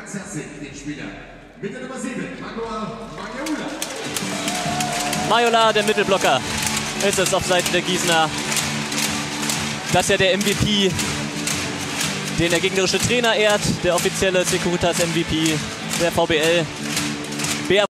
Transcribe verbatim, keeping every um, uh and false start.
ganz herzlich den Spieler mit der Nummer sieben, Manuel Magnoula. Majola, der Mittelblocker, ist es auf Seiten der Gießener. Das ist ja der M V P, den der gegnerische Trainer ehrt, der offizielle Securitas M V P der V B L.